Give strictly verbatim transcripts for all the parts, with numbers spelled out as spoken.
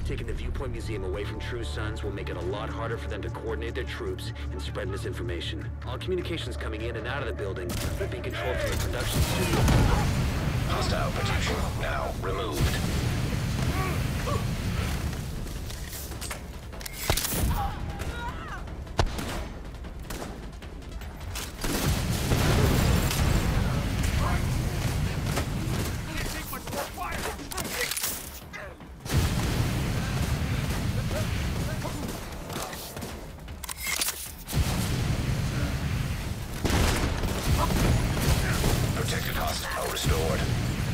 Taking the Viewpoint Museum away from True Sons will make it a lot harder for them to coordinate their troops and spread misinformation. All communications coming in and out of the building will be controlled from the production studio. Hostile protection now removed. Protected hostile restored.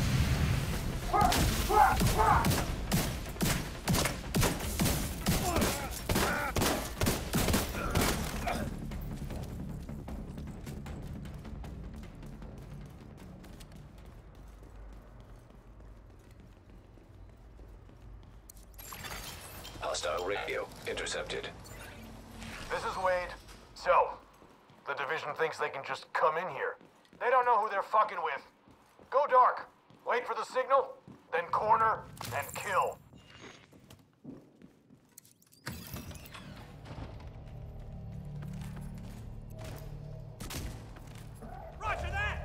Hostile radio intercepted. This is Wade. So, the Division thinks they can just come in here. They don't know who they're fucking with. Go dark. Wait for the signal, then corner, and kill. Roger that!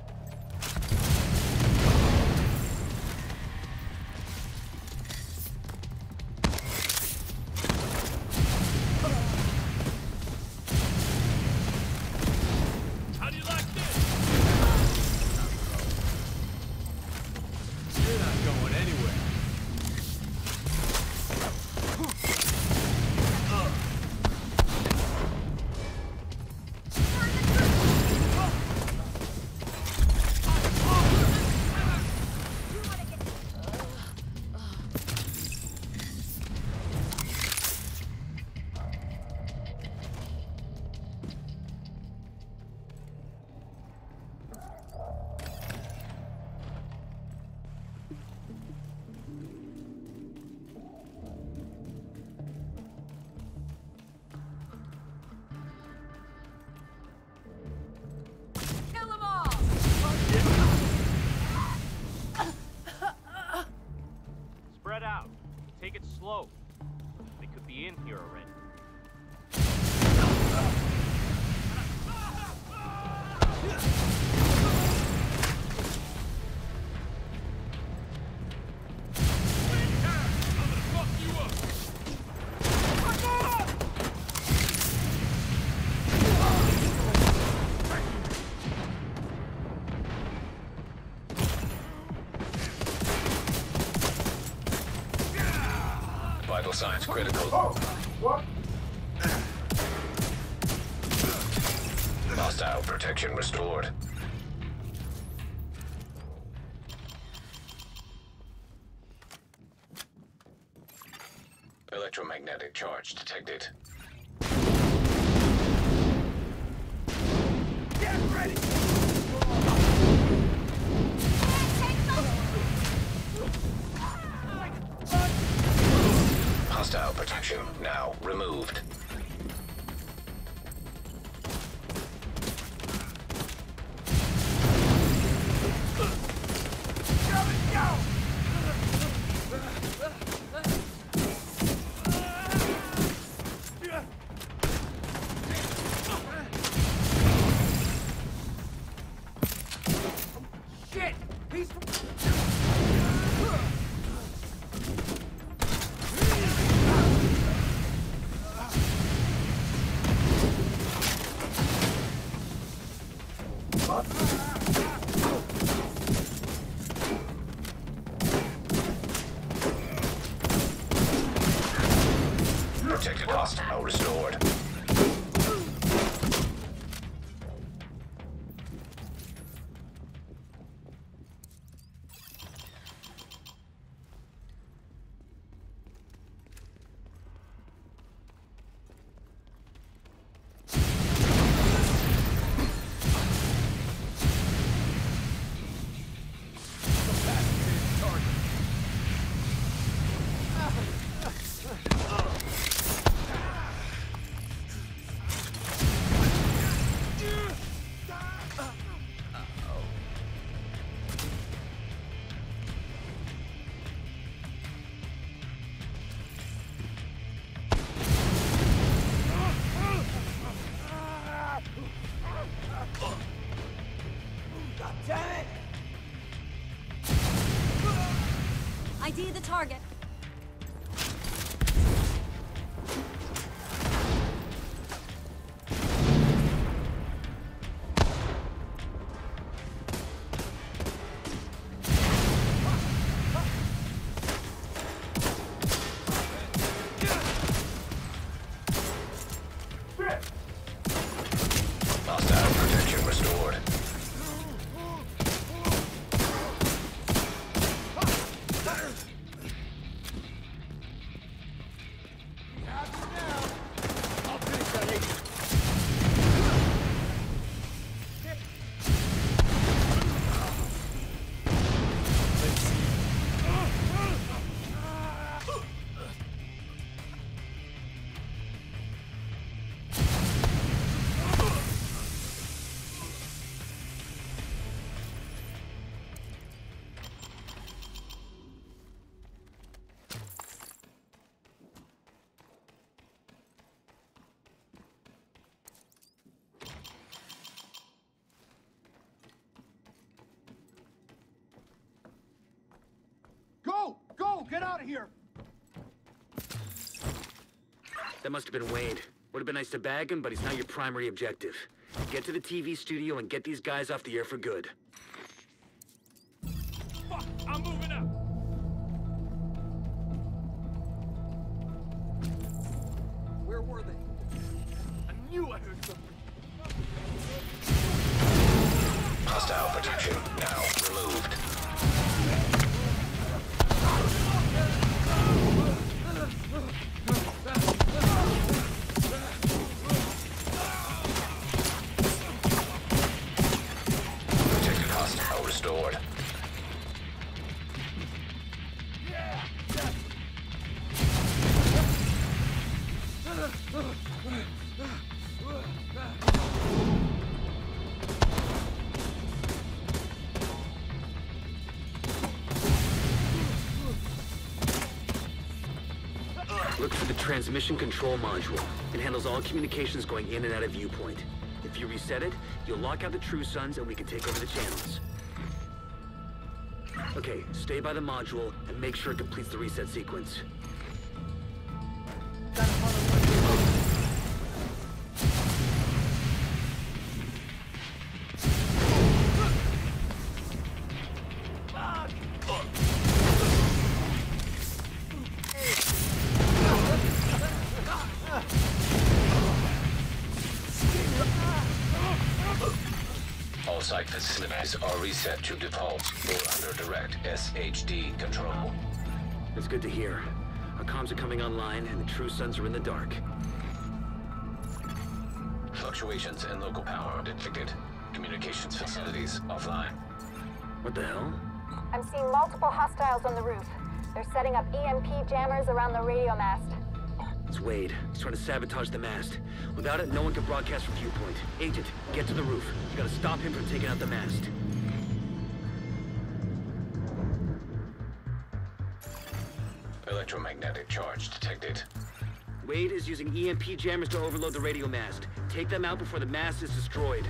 How do you like this? You're not going anywhere. Spread out. Take it slow. They could be in here already. Vital signs critical. Hostile protection restored. Electromagnetic charge detected. Get ready! Hostile protection now removed. Shit! He's... Protected hostile restored. D the target. Hostile protection restored. Go! Go! Get out of here! That must have been Wade. Would have been nice to bag him, but he's not your primary objective. Get to the T V studio and get these guys off the air for good. Fuck! I'm moving out! Where were they? I knew I heard something. Hostile protection now removed. Protected hostile restored. Look for the transmission control module. It handles all communications going in and out of viewpoint. If you reset it, you'll lock out the True Sons and we can take over the channels. Okay, stay by the module and make sure it completes the reset sequence. All site facilities are reset to default or under direct S H D control. It's good to hear. Our comms are coming online and the True Sons are in the dark. Fluctuations in local power detected. Communications facilities offline. What the hell? I'm seeing multiple hostiles on the roof. They're setting up E M P jammers around the radio mast. It's Wade. He's trying to sabotage the mast. Without it, no one can broadcast from viewpoint. Agent, get to the roof. You gotta stop him from taking out the mast. Electromagnetic charge detected. Wade is using E M P jammers to overload the radio mast. Take them out before the mast is destroyed.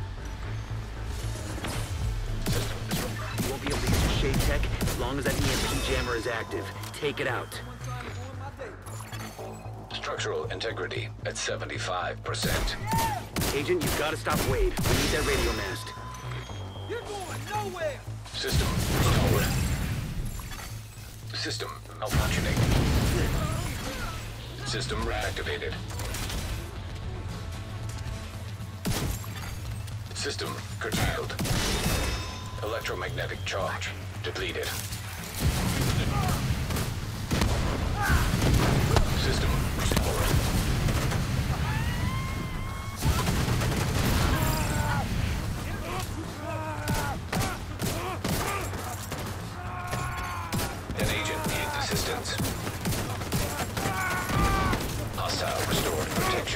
You won't be able to use your shade tech as long as that E M P jammer is active. Take it out. Structural integrity at seventy-five percent. Agent, you've got to stop Wade. We need that radio mast. You're going nowhere! System restored. System malfunctioning. System reactivated. System curtailed. Electromagnetic charge depleted. System restored. An agent needs assistance. Hostile restored protection.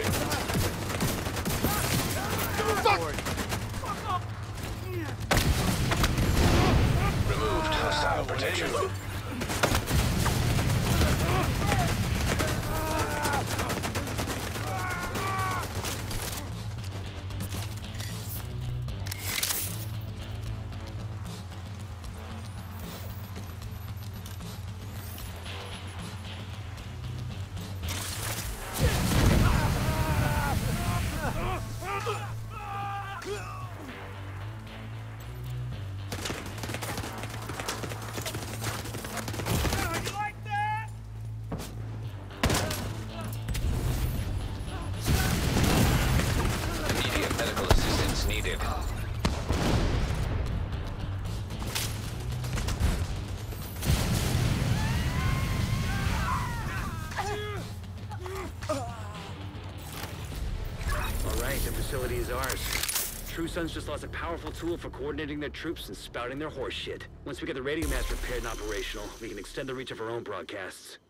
Removed hostile protection. You like that? Immediate medical assistance needed. Alright, the facility is ours. True Sons just lost a powerful tool for coordinating their troops and spouting their horse shit. Once we get the radio mast repaired and operational, we can extend the reach of our own broadcasts.